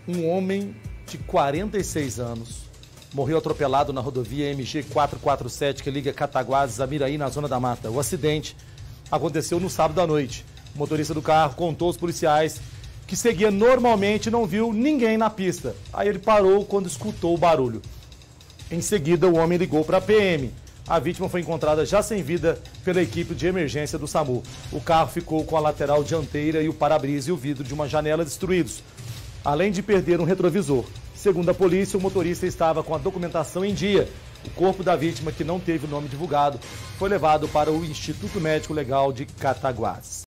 Um homem de 46 anos morreu atropelado na rodovia MG 447 que liga Cataguases a Miraí, na Zona da Mata. O acidente aconteceu no sábado à noite. O motorista do carro contou aos policiais que seguia normalmente e não viu ninguém na pista. Aí ele parou quando escutou o barulho. Em seguida, o homem ligou para a PM. A vítima foi encontrada já sem vida pela equipe de emergência do SAMU. O carro ficou com a lateral dianteira e o para-brisa e o vidro de uma janela destruídos, além de perder um retrovisor. Segundo a polícia, o motorista estava com a documentação em dia. O corpo da vítima, que não teve o nome divulgado, foi levado para o Instituto Médico Legal de Cataguases.